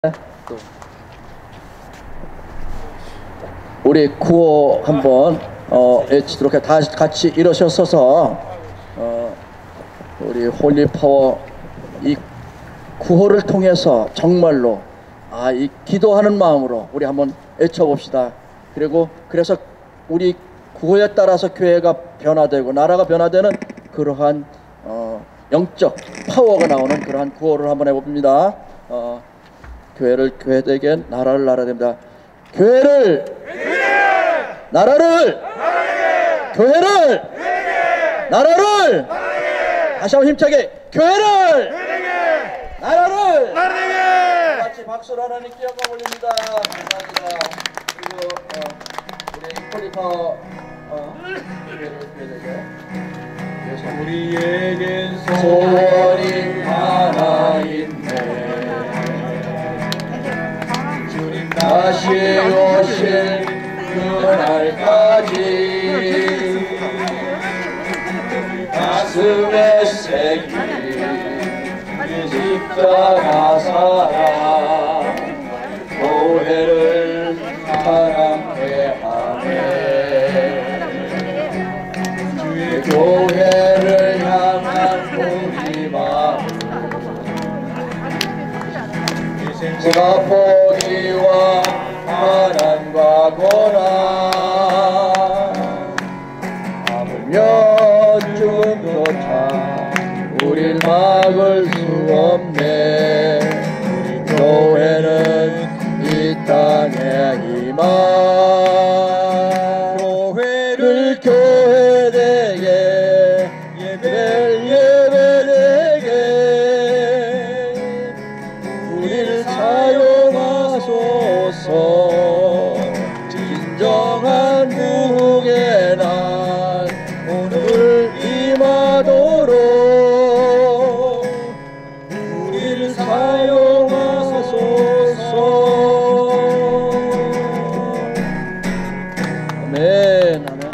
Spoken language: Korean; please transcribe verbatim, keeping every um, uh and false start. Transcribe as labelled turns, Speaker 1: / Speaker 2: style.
Speaker 1: 우리 구호 한번 어, 외치도록 해. 다 같이 일어서서 어, 우리 홀리파워 이 구호를 통해서 정말로 아, 이 기도하는 마음으로 우리 한번 외쳐봅시다. 그리고 그래서 우리 구호에 따라서 교회가 변화되고 나라가 변화되는 그러한 어, 영적 파워가 나오는 그러한 구호를 한번 해봅니다. 어, 교회를 교회되게, 나라를 나라됩니다. 교회를 교회되게! 나라를 나라되게! 교회를 교회되게! 나라를 나라되게! 다시 한번 힘차게 교회를 교회되게! 나라를 나라되게! 같이 박수로 하나님께 영광 올립니다. 감사합니다. 그리고 어, 우리 홀리파워 어, 교회를 교회되게.
Speaker 2: 우리에겐
Speaker 1: 소원이 하나 있네. 다시 오실 그날까지 가슴에 새긴 십자가 사랑 교회를 사랑해 하네. 주의 교회를 향한 우리 마음 제가 포기와 가난과 고난 하물며 죽음조차 우릴 막을 수 없네. 우리 교회는 이 땅의 희망 교회를 교회되게 예배를 예배되게 우리를 사용하소서. 진정한 구국의 날 오늘 임하도록 우리를 사용하소서. 아멘. 아멘.